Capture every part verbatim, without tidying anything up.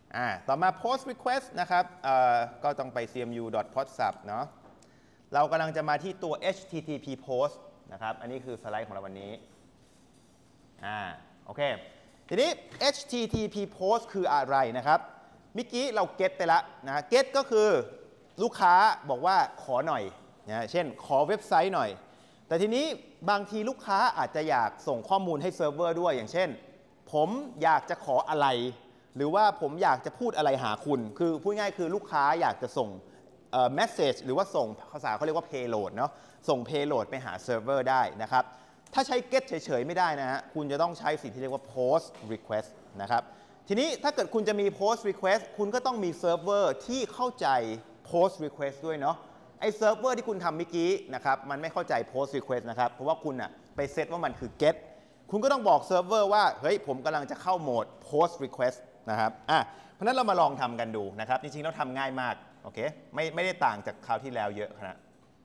อ่าต่อมา post request นะครับเอ่อก็ต้องไป ซี เอ็ม ยู ดอท พอด ซับ เนาะเรากำลังจะมาที่ตัว เอช ที ที พี post นะครับอันนี้คือสไลด์ของเราวันนี้อ่าโอเคทีนี้ เอช ที ที พี post คืออะไรนะครับเมื่อกี้เรา get ไปแล้วนะ get ก็คือลูกค้าบอกว่าขอหน่อยนะเช่นขอเว็บไซต์หน่อยแต่ทีนี้บางทีลูกค้าอาจจะอยากส่งข้อมูลให้เซิร์ฟเวอร์ด้วยอย่างเช่นผมอยากจะขออะไรหรือว่าผมอยากจะพูดอะไรหาคุณคือพูดง่ายคือลูกค้าอยากจะส่งเอ่อ message หรือว่าส่งภาษาเขาเรียกว่า payload เนาะส่ง payload ไปหาเซิร์ฟเวอร์ได้นะครับถ้าใช้ get เฉยๆไม่ได้นะฮะคุณจะต้องใช้สิ่งที่เรียกว่า post request นะครับทีนี้ถ้าเกิดคุณจะมี post request คุณก็ต้องมีเซิร์ฟเวอร์ที่เข้าใจ post request ด้วยเนาะไอเซิร์ฟเวอร์ที่คุณทำเมื่อกี้นะครับมันไม่เข้าใจ post request นะครับเพราะว่าคุณอะไปเซตว่ามันคือ get คุณก็ต้องบอกเซิร์ฟเวอร์ว่าเฮ้ยผมกำลังจะเข้าโหมด post request นะครับอ่ะเพราะนั้นเรามาลองทำกันดูนะครับจริงๆเราทำง่ายมากโอเคไม่ไม่ได้ต่างจากคราวที่แล้วเยอะนะ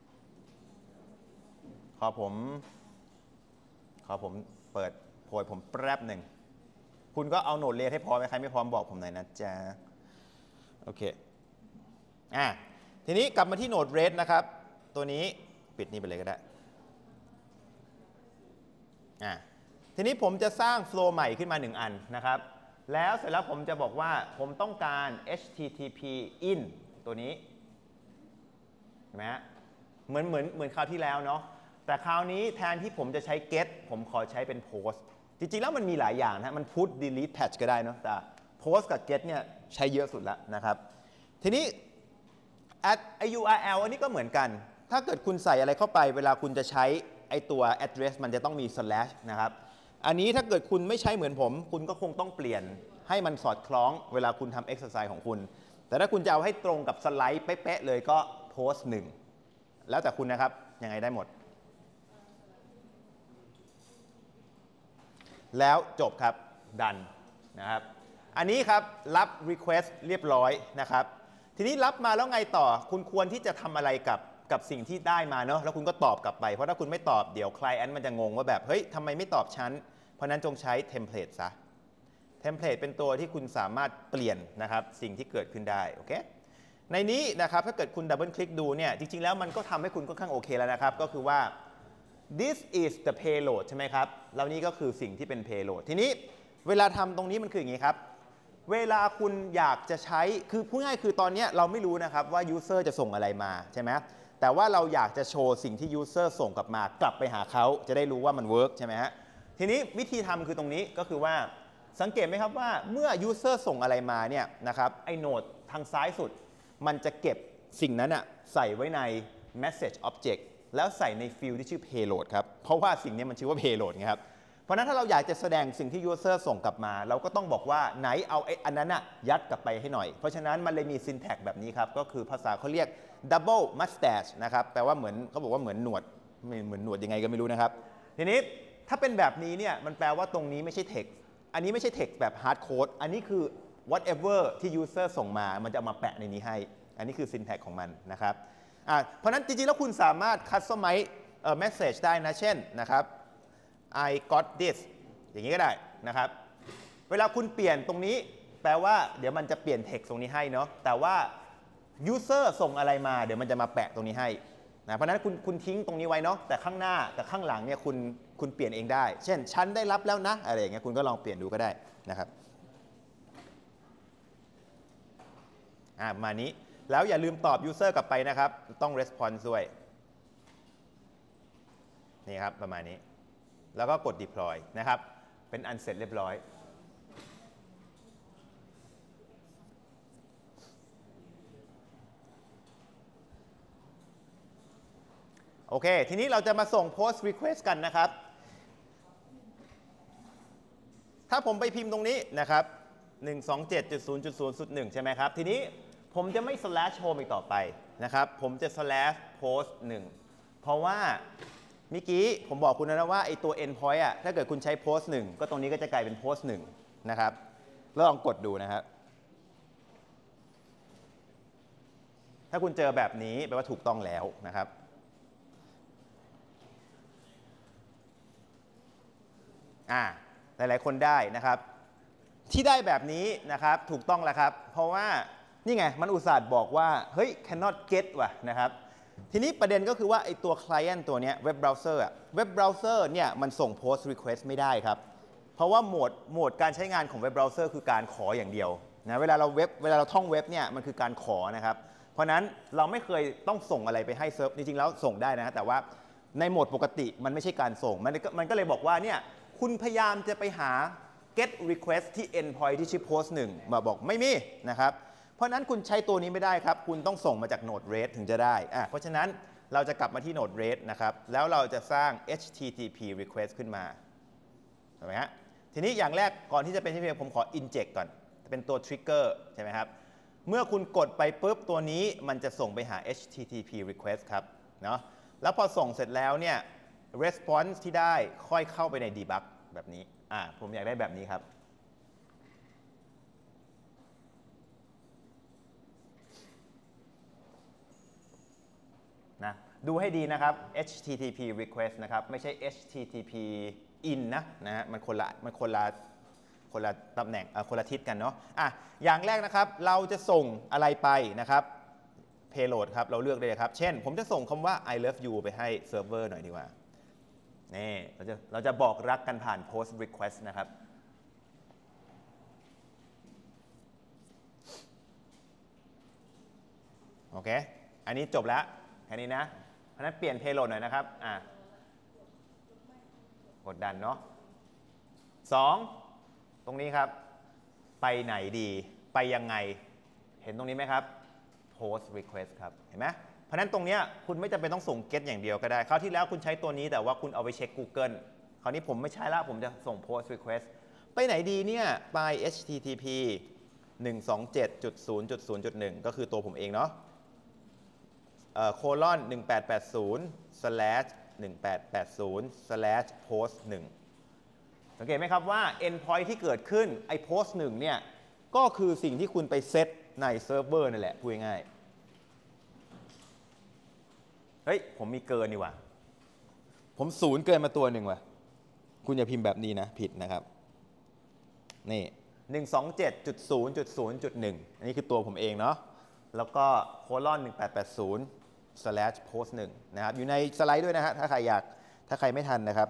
ขอผมขอผมเปิดโพยผมแป๊บหนึ่งคุณก็เอาโหนดเรียนให้พร้อมไหมใครไม่พร้อมบอกผมหน่อยนะจ๊ะโอเคอ่ะทีนี้กลับมาที่โหนดเรดนะครับตัวนี้ปิดนี่ไปเลยก็ได้อ่ะทีนี้ผมจะสร้างโฟลว์ใหม่ขึ้นมาหนึ่งอันนะครับแล้วเสร็จแล้วผมจะบอกว่าผมต้องการ เอช ที ที พี in ตัวนี้เห็นไหมฮะเหมือนเหมือนเหมือนคราวที่แล้วเนาะแต่คราวนี้แทนที่ผมจะใช้ get ผมขอใช้เป็น post จริงๆแล้วมันมีหลายอย่างนะมัน put delete patch ก็ได้เนาะแต่ post กับ get เนี่ยใช้เยอะสุดแล้วนะครับทีนี้ at ไอ ยู อาร์ แอล อันนี้ก็เหมือนกันถ้าเกิดคุณใส่อะไรเข้าไปเวลาคุณจะใช้ไอตัว address มันจะต้องมี slash นะครับอันนี้ถ้าเกิดคุณไม่ใช้เหมือนผมคุณก็คงต้องเปลี่ยนให้มันสอดคล้องเวลาคุณทำ exercise ของคุณแต่ถ้าคุณจะเอาให้ตรงกับสไลด์เป๊ะๆเลยก็ post หนึ่งแล้วแต่คุณนะครับยังไงได้หมดแล้วจบครับดันนะครับอันนี้ครับรับ request เรียบร้อยนะครับทีนี้รับมาแล้วไงต่อคุณควรที่จะทำอะไรกับกับสิ่งที่ได้มาเนาะแล้วคุณก็ตอบกลับไปเพราะถ้าคุณไม่ตอบเดี๋ยว client มันจะงงว่าแบบเฮ้ยทำไมไม่ตอบฉันเพราะนั้นจงใช้ template ซะ template เป็นตัวที่คุณสามารถเปลี่ยนนะครับสิ่งที่เกิดขึ้นได้โอเคในนี้นะครับถ้าเกิดคุณดับเบิลคลิกดูเนี่ยจริงๆแล้วมันก็ทำให้คุณค่อนข้างโอเคแล้วนะครับก็คือว่า this is the payload ใช่ไหมครับแล้วนี่ก็คือสิ่งที่เป็น payload ทีนี้เวลาทำตรงนี้มันคืออย่างนี้ครับเวลาคุณอยากจะใช้คือพูดง่ายคือตอนนี้เราไม่รู้นะครับว่า user จะส่งอะไรมาใช่ไหมแต่ว่าเราอยากจะโชว์สิ่งที่ user ส่งกลับมากลับไปหาเขาจะได้รู้ว่ามัน work ใช่ไหมฮะทีนี้วิธีทำคือตรงนี้ก็คือว่าสังเกตไหมครับว่าเมื่อ user ส่งอะไรมาเนี่ยนะครับไอ้โหนดทางซ้ายสุดมันจะเก็บสิ่งนั้นอะใส่ไว้ใน message object แล้วใส่ในฟิลที่ชื่อ payload ครับเพราะว่าสิ่งนี้มันชื่อว่า payload ไงครับเพราะนั้นถ้าเราอยากจะแสดงสิ่งที่ user ส่งกลับมาเราก็ต้องบอกว่าไหนเอาไอ้อันนั้นอะยัดกลับไปให้หน่อยเพราะฉะนั้นมันเลยมี syntax แบบนี้ครับก็คือภาษาเขาเรียก double mustache นะครับแปลว่าเหมือนเขาบอกว่าเหมือนหนวดเหมือนหนวดยังไงก็ไม่รู้นะครับทีนี้ถ้าเป็นแบบนี้เนี่ยมันแปลว่าตรงนี้ไม่ใช่ text อันนี้ไม่ใช่ text แบบ hard code อันนี้คือ whatever ที่ user ส่งมามันจะเอามาแปะในนี้ให้อันนี้คือ syntax ของมันนะครับอ่ะเพราะนั้นจริงๆแล้วคุณสามารถ customize เอ่อ message ได้นะเช่นนะครับ I got this อย่างนี้ก็ได้นะครับเวลาคุณเปลี่ยนตรงนี้แปลว่าเดี๋ยวมันจะเปลี่ยน text ตรงนี้ให้เนาะแต่ว่า user ส่งอะไรมาเดี๋ยวมันจะมาแปะตรงนี้ให้นะเพราะนั้นคุณคุณทิ้งตรงนี้ไว้เนาะแต่ข้างหน้ากับข้างหลังเนี่ยคุณคุณเปลี่ยนเองได้เช่นฉันได้รับแล้วนะอะไรอย่างเงี้ยคุณก็ลองเปลี่ยนดูก็ได้นะครับอ่ามานี้แล้วอย่าลืมตอบ user กลับไปนะครับต้อง response ด้วยนี่ครับประมาณนี้แล้วก็กด deploy นะครับเป็นอันเสร็จเรียบร้อยโอเคทีนี้เราจะมาส่ง post request กันนะครับถ้าผมไปพิมพ์ตรงนี้นะครับ หนึ่ง สอง เจ็ด ศูนย์ ศูนย์ ศูนย์ หนึ่ง ใช่ไหมครับทีนี้ผมจะไม่ slash home อีกต่อไปนะครับผมจะ slash post หนึ่งเพราะว่าเมื่อกี้ผมบอกคุณนะว่าไอตัว endpoint อ่ะถ้าเกิดคุณใช้ post หนึ่งก็ตรงนี้ก็จะกลายเป็น post หนึ่งนะครับแล้วลองกดดูนะครับถ้าคุณเจอแบบนี้แปลว่าถูกต้องแล้วนะครับอ่าหลายๆคนได้นะครับที่ได้แบบนี้นะครับถูกต้องแล้วครับเพราะว่านี่ไงมันอุตส่าห์บอกว่าเฮ้ย cannot get ว่ะนะครับทีนี้ประเด็นก็คือว่าไอตัว client ตัวเนี้ยเว็บเบราว์เซอร์อะเว็บเบราว์เซอร์เนี่ยมันส่ง post request ไม่ได้ครับเพราะว่าโหมดโหมดการใช้งานของเว็บเบราว์เซอร์คือการขออย่างเดียวนะเวลาเราเว็บเวลาเราท่องเว็บเนี่ยมันคือการขอนะครับเพราะนั้นเราไม่เคยต้องส่งอะไรไปให้เซิร์ฟจริงๆแล้วส่งได้นะแต่ว่าในโหมดปกติมันไม่ใช่การส่งมันก็มันก็เลยบอกว่าเนี่ยคุณพยายามจะไปหา get request ที่ endpoint ที่ชื่อ post หนึ่งมาบอกไม่มีนะครับเพราะนั้นคุณใช้ตัวนี้ไม่ได้ครับคุณต้องส่งมาจาก node res ถึงจะได้อ่ะเพราะฉะนั้นเราจะกลับมาที่ node res นะครับแล้วเราจะสร้าง เอช ที ที พี request ขึ้นมาเห็นไหมฮะทีนี้อย่างแรกก่อนที่จะเป็น เอช ที ที พี ผมขอ inject ก่อนเป็นตัว trigger ใช่ไหมครับเมื่อคุณกดไปปุ๊บตัวนี้มันจะส่งไปหา เอช ที ที พี request ครับเนาะแล้วพอส่งเสร็จแล้วเนี่ย response ที่ได้ค่อยเข้าไปใน debug แบบนี้อ่าผมอยากได้แบบนี้ครับนะดูให้ดีนะครับ เอช ที ที พี request นะครับไม่ใช่ เอช ที ที พี in นะนะฮะมันคนละมันคนละคนละตำแหน่งคนละทิศกันเนาะอ่ะอย่างแรกนะครับเราจะส่งอะไรไปนะครับ payload ครับเราเลือกได้เลยครับเช่นผมจะส่งคำว่า I love you ไปให้เซิร์ฟเวอร์หน่อยดีกว่านี่เราจะเราจะบอกรักกันผ่าน post request นะครับโอเคอันนี้จบแล้วแค่นี้นะเพราะนั้นเปลี่ยน payload หน่อยนะครับอ่ะกดดันเนาะสองตรงนี้ครับไปไหนดีไปยังไงเห็นตรงนี้ไหมครับ post request ครับเห็นไหมเพราะนั้นตรงนี้คุณไม่จำเป็นต้องส่ง get อย่างเดียวก็ได้คราวที่แล้วคุณใช้ตัวนี้แต่ว่าคุณเอาไปเช็ค Google คราวนี้ผมไม่ใช้ละผมจะส่ง post request ไปไหนดีเนี่ยไป เอช ที ที พี หนึ่ง สอง เจ็ด จุด ศูนย์ จุด ศูนย์ จุด หนึ่ง ก็คือตัวผมเองเนาะโคลอนหนึ่งแปดแปดศูนย์ slash หนึ่งแปดแปดศูนย์ slash post หนึ่งสังเกตไหมครับว่า endpoint ที่เกิดขึ้นไอ้ post หนึ่งเนี่ยก็คือสิ่งที่คุณไปเซตในเซิร์ฟเวอร์นั่นแหละพูดง่ายเฮ้ยผมมีเกินนี่ว่ะผมศูนย์เกินมาตัวหนึ่งว่ะคุณอย่าพิมพ์แบบนี้นะผิดนะครับนี่ หนึ่ง สอง เจ็ด จุด ศูนย์ จุด ศูนย์ จุด หนึ่ง อันนี้คือตัวผมเองเนาะแล้วก็โคลอนหนึ่งแปดแปดศูนย์ slash post หนึ่งนะครับอยู่ในสไลด์ด้วยนะฮะถ้าใครอยากถ้าใครไม่ทันนะครับ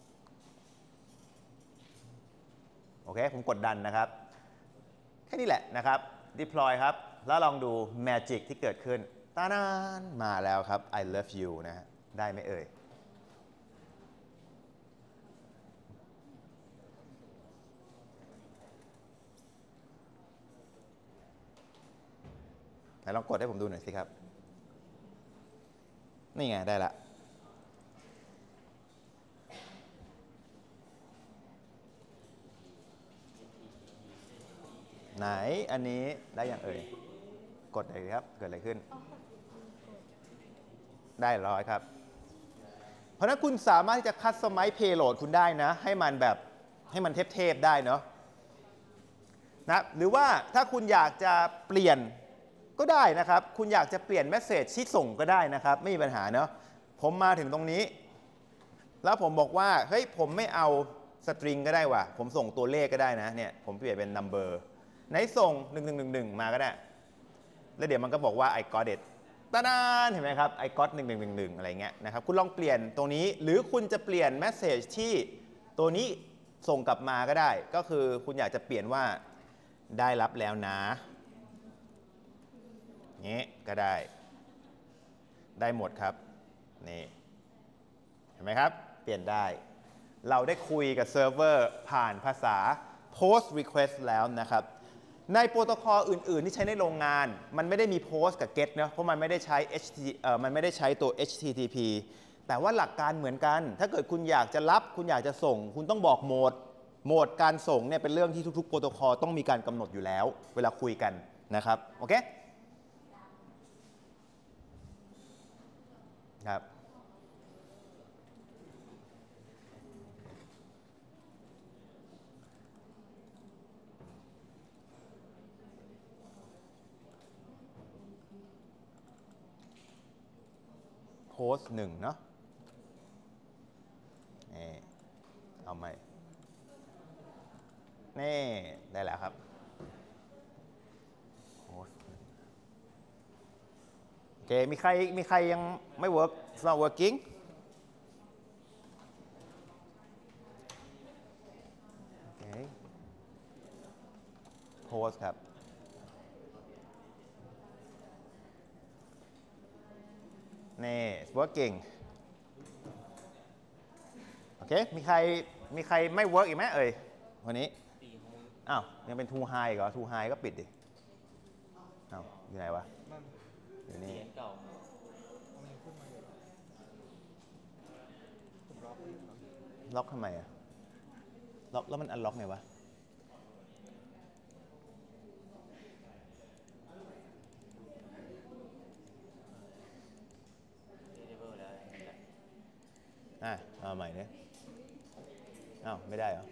โอเคผมกดดันนะครับแค่นี้แหละนะครับ deploy ครับแล้วลองดู magic ที่เกิดขึ้นตานานมาแล้วครับ I love you นะฮะได้ไหมเอ่ยไหนลองกดให้ผมดูหน่อยสิครับนี่ไงได้ละไหนอันนี้ได้อย่างเอ่ยกดเลยครับเกิดอะไรขึ้นได้ร้อยครับเพราะนั้นคุณสามารถที่จะคัสตอมไมซ์เพย์โหลดคุณได้นะให้มันแบบให้มันเทพๆได้เนาะนะหรือว่าถ้าคุณอยากจะเปลี่ยนก็ได้นะครับคุณอยากจะเปลี่ยนเมสเซจที่ส่งก็ได้นะครับไม่มีปัญหาเนาะผมมาถึงตรงนี้แล้วผมบอกว่าเฮ้ยผมไม่เอาสตริงก็ได้ว่ะผมส่งตัวเลขก็ได้นะเนี่ยผมเปลี่ยนเป็น number ไหนส่งหนึ่งหนึ่งหนึ่งหนึ่งมาก็ได้แล้วเดี๋ยวมันก็บอกว่า I got it ตาดานเห็นไหมครับ I got หนึ่งหนึ่งหนึ่งหนึ่งอะไรเงี้ยนะครับคุณลองเปลี่ยนตรงนี้หรือคุณจะเปลี่ยนเมสเซจที่ตัวนี้ส่งกลับมาก็ได้ก็คือคุณอยากจะเปลี่ยนว่าได้รับแล้วนะงี้ก็ได้ได้หมดครับนี่เห็นไหมครับเปลี่ยนได้เราได้คุยกับเซิร์ฟเวอร์ผ่านภาษา post request แล้วนะครับในโปรโตคอลอื่นๆที่ใช้ในโรงงานมันไม่ได้มี post กับ get เนะเพราะมันไม่ได้ใช้ เอช ที เอ่อมันไม่ได้ใช้ตัว เอช ที ที พี แต่ว่าหลักการเหมือนกันถ้าเกิดคุณอยากจะรับคุณอยากจะส่งคุณต้องบอกโหมดโหมดการส่งเนี่ยเป็นเรื่องที่ทุกๆโปรโตคอลต้องมีการกำหนดอยู่แล้วเวลาคุยกันนะครับโอเคครับ โพสต์หนึ่งเนาะนี่เอาไหมนี่ได้แล้วเคมีใครมีใครยังไม่ work it's not working โอเคโพสครับนี่ it's working โอเคมีใครมีใครไม่ work อีกไหมเอ่ยวันนี้อ้าวยังเป็น too high เหรอ too high ก็ปิดดิอ้าวอยู่ไหนวะอยู่นี่ล็อกทำไมอะล็อกแล้วมันอันล็อกไงวะอ่ะเอาใหม่เนี่ยอ้าวไม่ได้เหรอ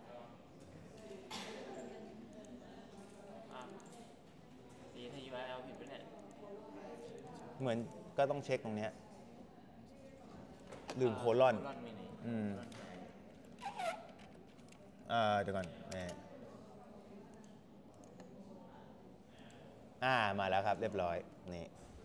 ดีถ้า ยู อาร์ แอล ผิดไปเนี่ยเหมือนก็ต้องเช็คตรงเนี้ยลืมโคลอนอืมอ่าเดี๋ยวก่อนนี่อ่ามาแล้วครับเรียบร้อยนี่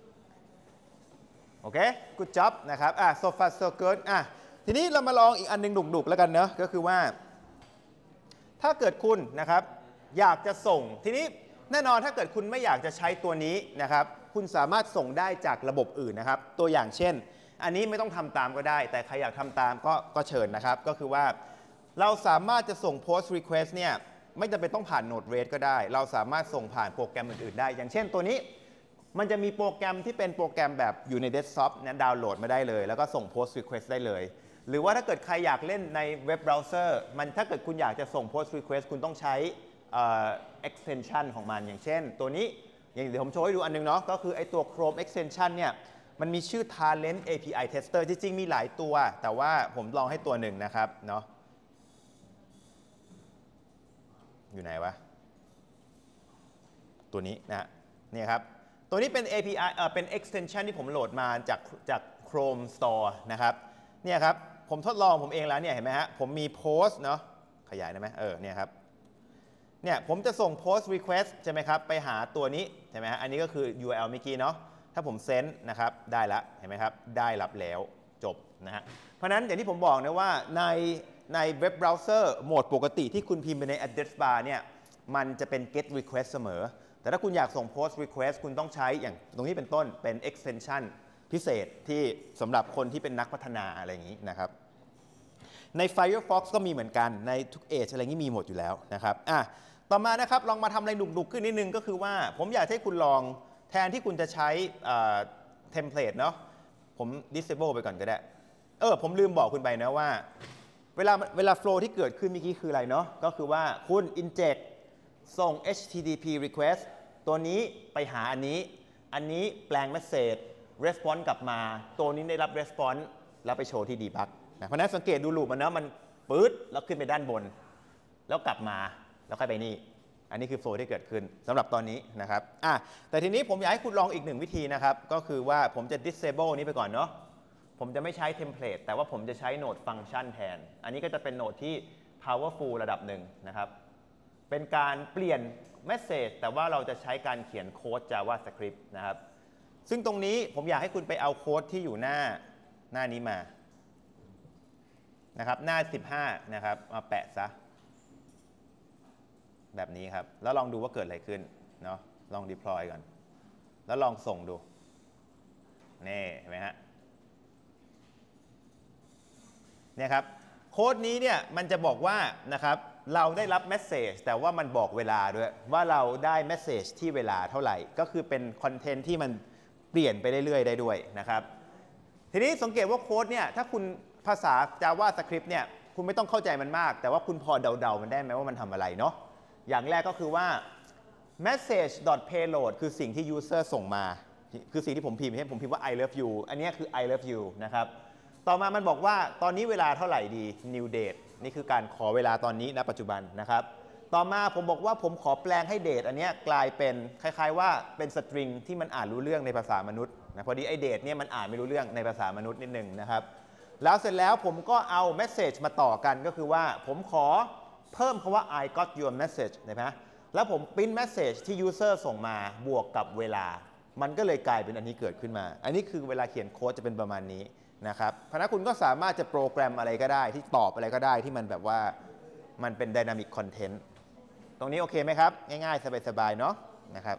โอเค good job นะครับอ่ะ so far so good อ่ะทีนี้เรามาลองอีกอันนึงดุกๆแล้วกันเนอะก็คือว่าถ้าเกิดคุณนะครับอยากจะส่งทีนี้แน่นอนถ้าเกิดคุณไม่อยากจะใช้ตัวนี้นะครับคุณสามารถส่งได้จากระบบอื่นนะครับตัวอย่างเช่นอันนี้ไม่ต้องทำตามก็ได้แต่ใครอยากทำตามก็ก็เชิญนะครับก็คือว่าเราสามารถจะส่ง post request เนี่ยไม่จำเป็นต้องผ่าน Node-RED ก็ได้เราสามารถส่งผ่านโปรแกรมอื่นๆได้อย่างเช่นตัวนี้มันจะมีโปรแกรมที่เป็นโปรแกรมแบบอยู่ในเดสก์ท็อปนะดาวน์โหลดมาได้เลยแล้วก็ส่ง post request ได้เลยหรือว่าถ้าเกิดใครอยากเล่นในเว็บเบราว์เซอร์มันถ้าเกิดคุณอยากจะส่ง post request คุณต้องใช้ extension ของมันอย่างเช่นตัวนี้อย่างเดี๋ยวผมโชว์ให้ดูอันนึงเนาะก็คือไอตัว Chrome extension เนี่ยมันมีชื่อ Talent เอ พี ไอ Tester จริงๆมีหลายตัวแต่ว่าผมลองให้ตัวหนึ่งนะครับเนาะอยู่ไหนวะตัวนี้นะนี่ครับตัวนี้เป็น เอ พี ไอ เอ่อเป็น extension ที่ผมโหลดมาจากจาก Chrome Store นะครับเนี่ยครับผมทดลองผมเองแล้วเนี่ยเห็นไหมฮะผมมี post เนาะขยายได้ไหมเออเนี่ยครับเนี่ยผมจะส่ง post request ใช่ไหมครับไปหาตัวนี้ใช่ไหมฮะอันนี้ก็คือ ยู อาร์ แอล เมื่อกี้เนาะถ้าผมเซนด์นะครับได้ละเห็นไหมครับได้รับแล้วจบนะฮะเพราะนั้นอย่างที่ผมบอกนะว่าในในเว็บเบราว์เซอร์โหมดปกติที่คุณพิมพ์ไปใน address bar เนี่ยมันจะเป็น get request เสมอแต่ถ้าคุณอยากส่ง post request คุณต้องใช้อย่างตรงนี้เป็นต้นเป็น extension พิเศษที่สำหรับคนที่เป็นนักพัฒนาอะไรอย่างนี้นะครับใน Firefox ก็มีเหมือนกันในทุก Edge อะไรนี้มีหมดอยู่แล้วนะครับอ่ะต่อมานะครับลองมาทำอะไรหนุกๆขึ้นนิดนึงก็คือว่าผมอยากให้คุณลองแทนที่คุณจะใช้เทมเพลตเนาะผม disable ไปก่อนก็ได้เออผมลืมบอกคุณไปนะว่าเวลาเวลา flow ที่เกิดขึ้นเมื่อกี้คืออะไรเนาะก็คือว่าคุณ inject ส่ง เอช ที ที พี request ตัวนี้ไปหาอันนี้อันนี้แปลง message response กลับมาตัวนี้ได้รับ response แล้วไปโชว์ที่ debug นะเพราะนั้นสังเกตดูลูปมันเนาะมันปื๊ดแล้วขึ้นไปด้านบนแล้วกลับมาแล้วค่อยไปนี่อันนี้คือโฟล์ที่เกิดขึ้นสำหรับตอนนี้นะครับอ่ะแต่ทีนี้ผมอยากให้คุณลองอีกหนึ่งวิธีนะครับก็คือว่าผมจะ disable นี้ไปก่อนเนาะผมจะไม่ใช้เทมเพลตแต่ว่าผมจะใช้โหนดฟังก์ชันแทนอันนี้ก็จะเป็นโหนดที่ powerful ระดับหนึ่งนะครับเป็นการเปลี่ยน message แต่ว่าเราจะใช้การเขียนโค้ด JavaScript นะครับซึ่งตรงนี้ผมอยากให้คุณไปเอาโค้ดที่อยู่หน้าหน้านี้มานะครับหน้าสิบห้านะครับมาแปะซะแบบนี้ครับแล้วลองดูว่าเกิดอะไรขึ้นเนาะลอง deploy ก่อนแล้วลองส่งดูนี่เห็นไหมฮะเนี่ยครับโค้ดนี้เนี่ยมันจะบอกว่านะครับเราได้รับ message แต่ว่ามันบอกเวลาด้วยว่าเราได้ message ที่เวลาเท่าไหร่ก็คือเป็นคอนเทนต์ที่มันเปลี่ยนไปเรื่อยๆได้ด้วยนะครับทีนี้สังเกตว่าโค้ดเนี่ยถ้าคุณภาษา JavaScript เนี่ยคุณไม่ต้องเข้าใจมันมากแต่ว่าคุณพอเดาๆมันได้ไหมว่ามันทำอะไรเนาะอย่างแรกก็คือว่า message.payload คือสิ่งที่ user ส่งมาคือสิ่งที่ผมพิมพ์ให้ผมพิมพ์ว่า I love you อันนี้คือ I love you นะครับต่อมามันบอกว่าตอนนี้เวลาเท่าไหร่ดี new date นี่คือการขอเวลาตอนนี้ณปัจจุบันนะครับต่อมาผมบอกว่าผมขอแปลงให้ date อันนี้กลายเป็นคล้ายๆว่าเป็น string ที่มันอ่านรู้เรื่องในภาษามนุษย์นะพอดีไอ้ date เนี่ยมันอ่านไม่รู้เรื่องในภาษามนุษย์นิดนึงนะครับแล้วเสร็จแล้วผมก็เอา message มาต่อกันก็คือว่าผมขอเพิ่มคำว่า I got your message นะฮะแล้วผม print message ที่ user ส่งมาบวกกับเวลามันก็เลยกลายเป็นอันนี้เกิดขึ้นมาอันนี้คือเวลาเขียนโค้ดจะเป็นประมาณนี้นะครับเพราะนั้นคุณก็สามารถจะโปรแกรมอะไรก็ได้ที่ตอบอะไรก็ได้ที่มันแบบว่ามันเป็น Dynamic Content ตรงนี้โอเคไหมครับง่ายๆสบายๆเนาะนะครับ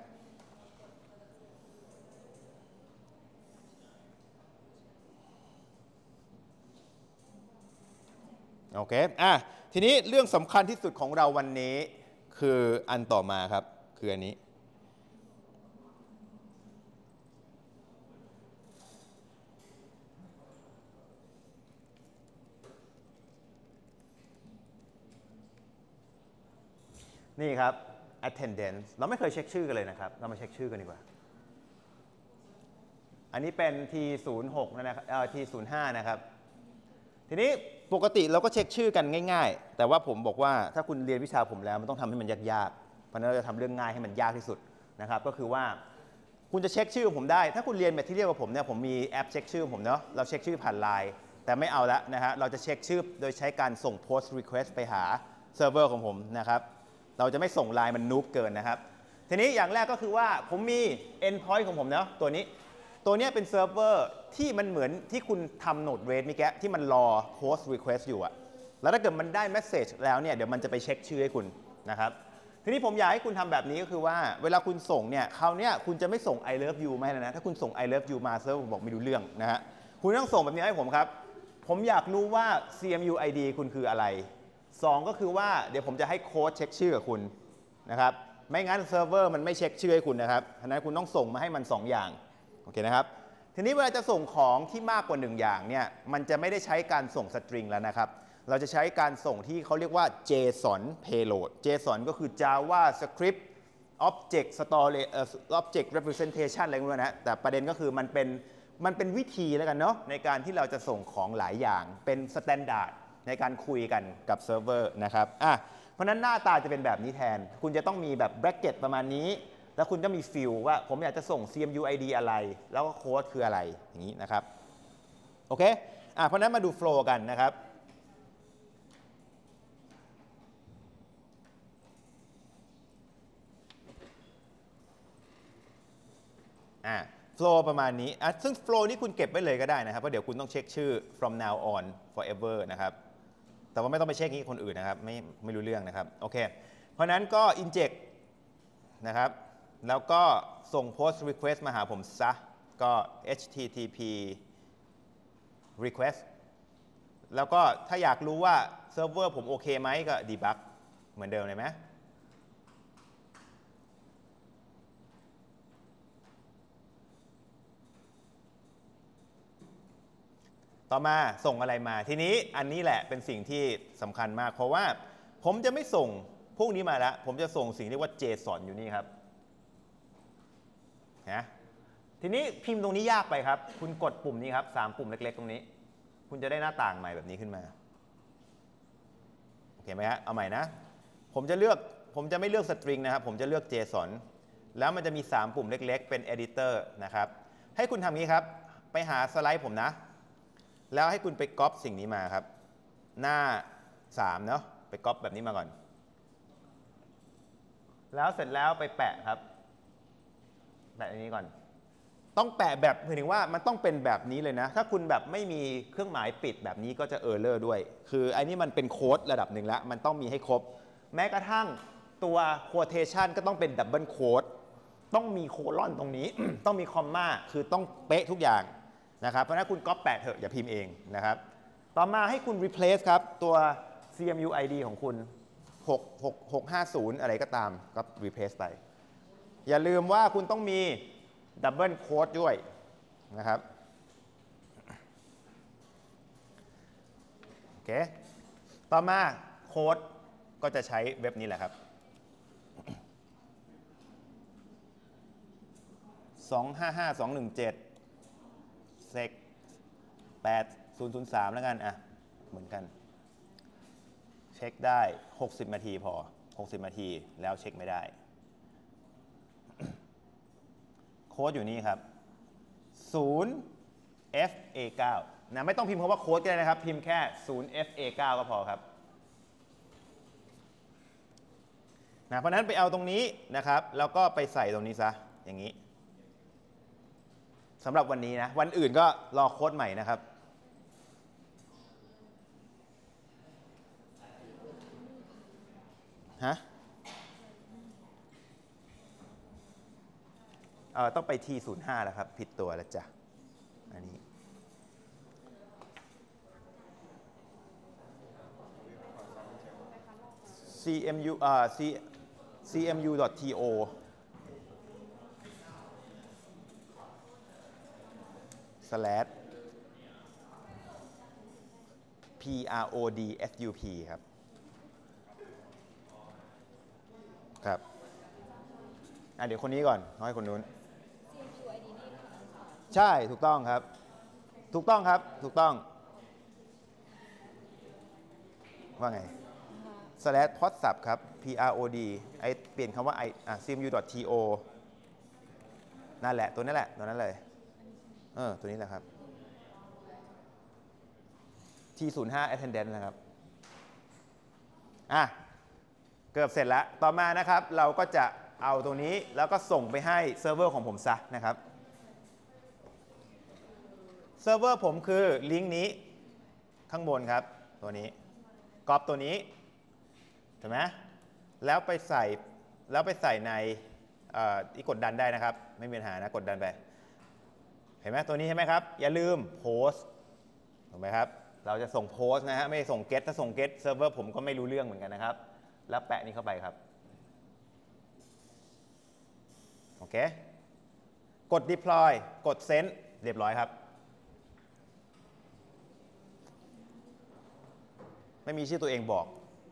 โอเคอ่ะทีนี้เรื่องสำคัญที่สุดของเราวันนี้คืออันต่อมาครับคืออันนี้นี่ครับ attendance เราไม่เคยเช็คชื่อกันเลยนะครับเรามาเช็คชื่อกันดีกว่าอันนี้เป็น ที ศูนย์ หก นะครับเอ่อ ที ศูนย์ ห้า นะครับทีนี้ปกติเราก็เช็คชื่อกันง่ายๆแต่ว่าผมบอกว่าถ้าคุณเรียนวิชาผมแล้วมันต้องทำให้มันยากๆเพราะฉะนั้นเราจะทำเรื่องง่ายให้มันยากที่สุดนะครับก็คือว่าคุณจะเช็คชื่อผมได้ถ้าคุณเรียนแบบที่เรียกว่าผมเนี่ยผมมีแอปเช็คชื่อผมเนาะเราเช็คชื่อผ่านไลน์แต่ไม่เอาละนะฮะเราจะเช็คชื่อโดยใช้การส่ง post request ไปหาเซิร์ฟเวอร์ของผมนะครับเราจะไม่ส่งไลน์มันนูบเกินนะครับทีนี้อย่างแรกก็คือว่าผมมี endpoint ของผมเนาะตัวนี้ตัวนี้เป็นเซิร์ฟเวอร์ที่มันเหมือนที่คุณทำโนดเรทเมื่อกี้ที่มันรอ post request อยู่อะแล้วถ้าเกิดมันได้ message แล้วเนี่ยเดี๋ยวมันจะไปเช็คชื่อให้คุณนะครับทีนี้ผมอยากให้คุณทำแบบนี้ก็คือว่าเวลาคุณส่งเนี่ยคราวนี้คุณจะไม่ส่ง I love you ไม่แล้วนะถ้าคุณส่ง I love you มาเซิร์ฟผมบอกไม่รู้เรื่องนะฮะคุณต้องส่งแบบนี้ให้ผมครับผมอยากรู้ว่า ซี เอ็ม ยู ไอ ดี คุณคืออะไรสองก็คือว่าเดี๋ยวผมจะให้โค้ดเช็คชื่อกับคุณนะครับไม่งั้นเซิร์ฟเวอร์มันไม่เช็คชื่อให้คุณนะครับฉะนั้นคุณต้องส่งมาให้มันสองอย่างโอเคนะครับทีนี้เวลาจะส่งของที่มากกว่าหนึ่งอย่างเนี่ยมันจะไม่ได้ใช้การส่งสตริงแล้วนะครับเราจะใช้การส่งที่เขาเรียกว่า JSON payload JSON ก็คือ JavaScript Object Storage Object Representation อะไรพวกนี้นะแต่ประเด็นก็คือมันเป็นมันเป็นวิธีแล้วกันเนาะในการที่เราจะส่งของหลายอย่างเป็นสแตนดาร์ดในการคุยกันกับเซิร์ฟเวอร์นะครับอ่ะเพราะนั้นหน้าตาจะเป็นแบบนี้แทนคุณจะต้องมีแบบแบรกเก็ตประมาณนี้แล้วคุณก็มีฟิลว่าผมอยากจะส่ง ซี เอ็ม ยู ไอ ดี อะไรแล้วก็โค้ดคืออะไรอย่างนี้นะครับโอเคอ่ะเพราะนั้นมาดูโฟลว์กันนะครับอ่ะโฟลว์ประมาณนี้อ่ะซึ่งโฟลว์นี้คุณเก็บไว้เลยก็ได้นะครับเพราะเดี๋ยวคุณต้องเช็คชื่อ from now on forever นะครับแต่ว่าไม่ต้องไปเช็คนี้คนอื่นนะครับไม่ไม่รู้เรื่องนะครับโอเคเพราะนั้นก็ inject นะครับแล้วก็ส่ง post request มาหาผมซะก็ เอช ที ที พี request แล้วก็ถ้าอยากรู้ว่าเซิร์ฟเวอร์ผมโอเคไหมก็ debug เหมือนเดิมเลยไหมต่อมาส่งอะไรมาทีนี้อันนี้แหละเป็นสิ่งที่สำคัญมากเพราะว่าผมจะไม่ส่งพวกนี้มาแล้วผมจะส่งสิ่งที่ว่า JSON อยู่นี่ครับนะทีนี้พิมพ์ตรงนี้ยากไปครับคุณกดปุ่มนี้ครับสามปุ่มเล็กๆตรงนี้คุณจะได้หน้าต่างใหม่แบบนี้ขึ้นมาโอเคไหมฮะเอาใหม่นะผมจะเลือกผมจะไม่เลือกสตริงนะครับผมจะเลือก JSON แล้วมันจะมีสามปุ่มเล็กๆเป็น Editor นะครับให้คุณทำงี้ครับไปหาสไลด์ผมนะแล้วให้คุณไปก๊อปสิ่งนี้มาครับหน้าสามเนาะไปก๊อปแบบนี้มาก่อนแล้วเสร็จแล้วไปแปะครับแปะอันนี้ก่อนต้องแปะแบบหมายถึงว่ามันต้องเป็นแบบนี้เลยนะถ้าคุณแบบไม่มีเครื่องหมายปิดแบบนี้ก็จะเออร์เลอร์ด้วยคือไอ้นี่มันเป็นโค้ดระดับหนึ่งแล้วมันต้องมีให้ครบแม้กระทั่งตัว quotation ก็ต้องเป็นดับเบิลโค้ดต้องมีโคลอนตรงนี้ ต้องมีคอมมาคือต้องเป๊ะทุกอย่างนะครับเพราะฉะนั้นคุณก๊อปแปะเถอะอย่าพิมพ์เองนะครับต่อมาให้คุณ replace ครับตัว ซี เอ็ม ยู ไอ ดี ของคุณหก หก หก ห้า ศูนย์ อะไรก็ตามก็ replace ไปอย่าลืมว่าคุณต้องมีดับเบิลโค้ดด้วยนะครับโอเคต่อมาโค้ดก็จะใช้เว็บนี้แหละครับสอง ห้า ห้า สอง หนึ่ง เจ็ดเซกแปด ศูนย์ ศูนย์ สามแล้วกันอ่ะเหมือนกันเช็คได้หกสิบนาทีพอหกสิบนาทีแล้วเช็คไม่ได้โค้ดอยู่นี่ครับศูนย์ เอฟ เอ เก้า นะไม่ต้องพิมพ์คำว่าโค้ดก็ได้นะครับพิมพ์แค่ศูนย์ เอฟ เอ เก้า ก็พอครับนะเพราะนั้นไปเอาตรงนี้นะครับแล้วก็ไปใส่ตรงนี้ซะอย่างนี้สำหรับวันนี้นะวันอื่นก็รอโค้ดใหม่นะครับฮะเออต้องไป ที ศูนย์ ห้า แล้วครับผิดตัวแล้วจ้ะอันนี้ซี เอ็ม ยู อ่า ซี ซี เอ็ม ยู ดอท ที โอ slash พี อาร์ โอ ดี เอส ยู พี ครับครับอ่ะเดี๋ยวคนนี้ก่อนน้อยคนนู้นใช่ถูกต้องครับถูกต้องครับถูกต้องว่าไง slash พอดสับครับ พี อาร์ โอ ดี ไอเปลี่ยนคำว่า i อ่ะ ซี เอ็ม ยู ดอท ที โอ นั่นแหละตัวนั่นแหละตัวนั้นเลยเออตัวนี้แหละครับ ที ศูนย์ ห้า attendance นะครับอ่ะเกือบเสร็จแล้วต่อมานะครับเราก็จะเอาตรงนี้แล้วก็ส่งไปให้เซิร์ฟเวอร์ของผมซะนะครับเซิร์ฟเวอร์ผมคือลิงก์นี้ข้างบนครับตัวนี้ก๊อปตัวนี้ถูกไหมแล้วไปใส่แล้วไปใส่ในที่กดดันได้นะครับไม่มีปัญหานะกดดันไปเห็นไหมตัวนี้ใช่ไหมครับอย่าลืมโพสต์ถูกไหมครับเราจะส่งโพสต์นะฮะไม่ส่ง get ถ้าส่ง get เซิร์ฟเวอร์ผมก็ไม่รู้เรื่องเหมือนกันนะครับแล้วแปะนี้เข้าไปครับโอเคกด deploy กด send เรียบร้อยครับไม่มีชื่อตัวเองบอก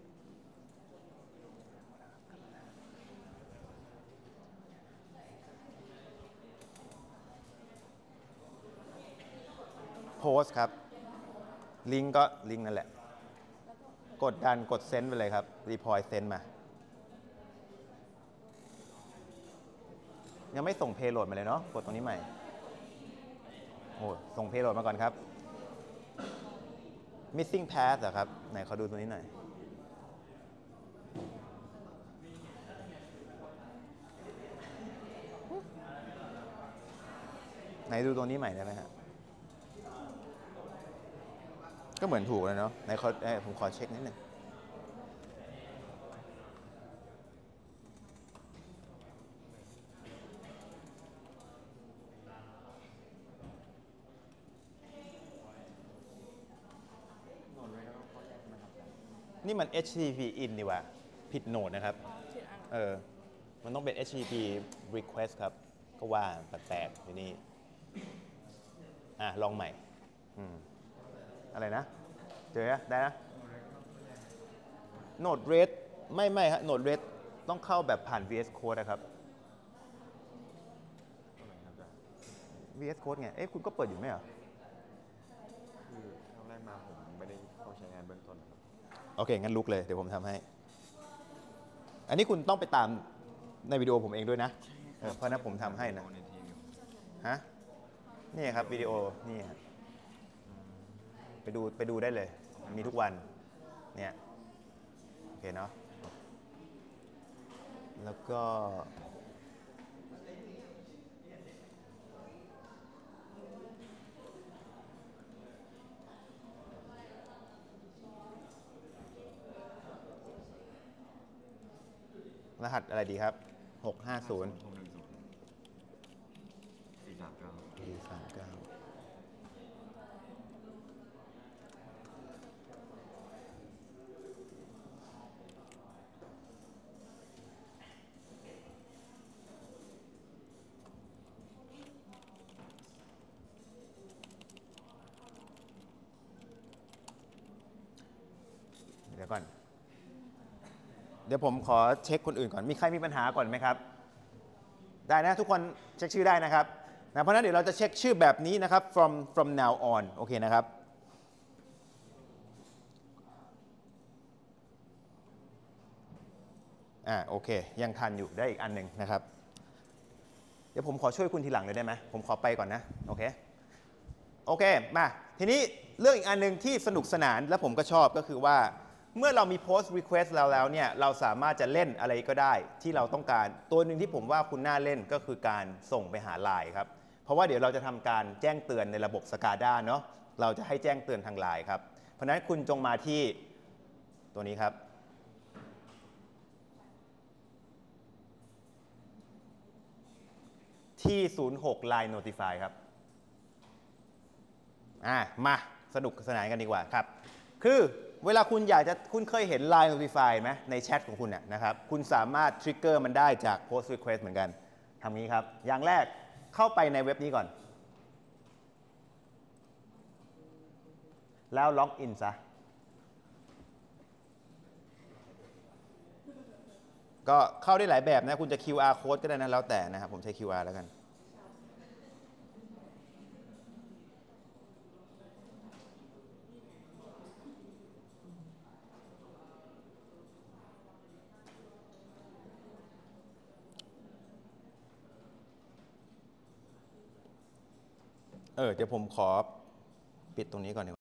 โพสต์ครับลิงก์ก็ลิงก์นั่นแหละกดดันกดเซนต์ไปเลยครับ deploy send มายังไม่ส่ง payload มาเลยเนาะกดตรงนี้ใหม่โอ้ส่ง payload มาก่อนครับ missing path เหรอครับไหนขอดูตัวนี้หน่อยไหนดูตัวนี้ใหม่ได้ไหมฮะก็เหมือนถูกเลยเนาะไหนขอผมขอเช็คนิดหนึ่งนี่มัน เอช ที ที พี in ดีกว่าผิดโหนดนะครับเออมันต้องเป็น เอช ที ที พี request ครับก็ว่าแปลกๆทีนี้อ่ะลองใหม่อืมอะไรนะเจอได้นะโหนด red ไม่ไม่ครับโหนด red ต้องเข้าแบบผ่าน วี เอส Code นะครับ วี เอส Code ไงเอ๊ะคุณก็เปิดอยู่ไหมเหรอคือครั้งแรกมาผมไม่ได้เข้าใช้งานเบื้องต้นครับโอเคงั้นลุกเลยเดี๋ยวผมทำให้อันนี้คุณต้องไปตามในวิดีโอผมเองด้วยนะเพราะนั้นผมทำให้นะฮะนี่ครับวิดีโอนี่ครับไปดูไปดูได้เลยมีทุกวันเนี่ยโอเคเนาะแล้วก็รหัสอะไรดีครับหกห้าศูนย์สี่สามเก้าสี่สามเก้าเดี๋ยวก่อนเดี๋ยวผมขอเช็คคนอื่นก่อนมีใครมีปัญหาก่อนไหมครับได้นะทุกคนเช็คชื่อได้นะครับนะเพราะฉะนั้นเดี๋ยวเราจะเช็คชื่อแบบนี้นะครับ from from now on โอเคนะครับอ่าโอเคยังทันอยู่ได้อีกอันหนึ่งนะครับเดี๋ยวผมขอช่วยคุณทีหลังเลยได้ไหมผมขอไปก่อนนะโอเคโอเคมาทีนี้เรื่องอีกอันหนึ่งที่สนุกสนานและผมก็ชอบก็คือว่าเมื่อเรามี post request แล้วแล้วเนี่ยเราสามารถจะเล่นอะไรก็ได้ที่เราต้องการตัวหนึ่งที่ผมว่าคุณน่าเล่นก็คือการส่งไปหา ไลน์ ครับเพราะว่าเดี๋ยวเราจะทำการแจ้งเตือนในระบบ สกาด้า เนาะเราจะให้แจ้งเตือนทางไลน์ครับเพราะฉะนั้นคุณจงมาที่ตัวนี้ครับที่ศูนย์หก ไลน์ Notify ครับอ่ะมาสนุกสนานกันดีกว่าครับคือเวลาคุณอยากจะคุณเคยเห็น ไลน์ Notify ไหมในแชทของคุณเนี่ยนะครับคุณสามารถทริกเกอร์มันได้จาก Post Request เหมือนกันทำนี้ครับอย่างแรกเข้าไปในเว็บนี้ก่อนแล้วล็อกอินซะก็เข้าได้หลายแบบนะคุณจะ คิว อาร์ Code ก็ได้นะแล้วแต่นะครับผมใช้ คิว อาร์ แล้วกันเออเดี๋ยวผมขอปิดตรงนี้ก่อนดีกว่า